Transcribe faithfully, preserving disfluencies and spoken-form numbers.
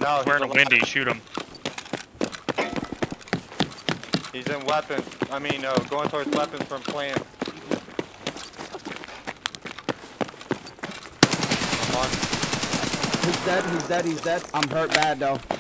No, He's wearing a windy. Shoot him. He's in weapons. I mean, uh, going towards weapons from playing. He's dead, he's dead, he's dead. I'm hurt bad though.